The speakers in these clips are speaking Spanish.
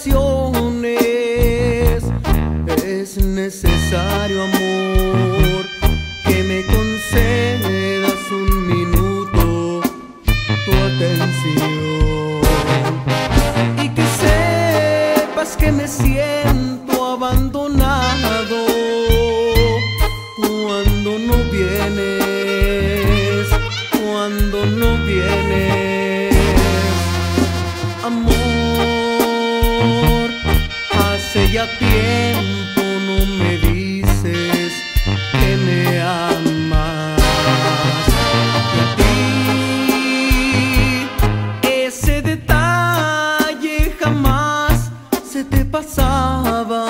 ocasiones es necesario, amor, que me concedas un minuto tu atención y que sepas que me siento abandonado cuando no vienes, cuando no vienes, amor. Hace ya tiempo no me dices que me amas, y a ti ese detalle jamás se te pasaba.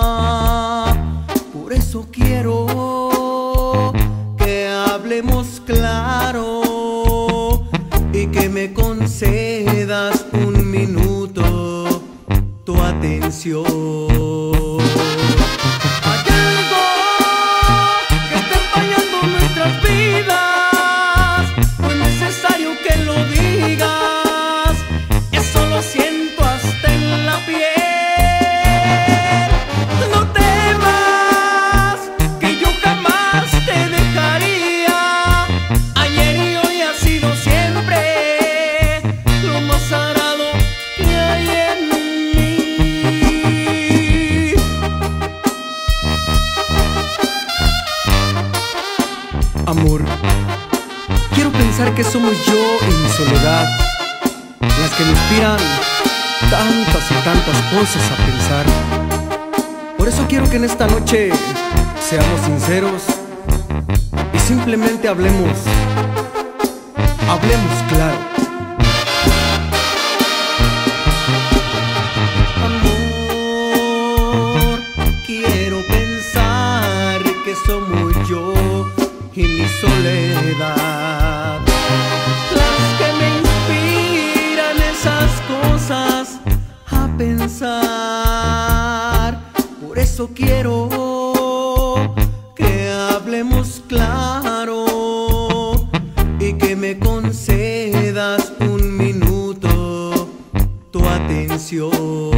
Por eso quiero que hablemos claro y que me concedas un minuto tu atención. Hay algo que está empañando nuestras vidas, no es necesario que lo digas, eso lo siento hasta en la piel. No temas que yo jamás te dejaría, ayer y hoy ha sido siempre lo más sagrado que hay en mí. Amor, quiero pensar que somos yo y mi soledad las que me inspiran tantas y tantas cosas a pensar. Por eso quiero que en esta noche seamos sinceros y simplemente hablemos claro. Amor, quiero pensar que somos yo y mi soledad las que me inspiran esas cosas a pensar. Por eso quiero que hablemos claro y que me concedas un minuto tu atención.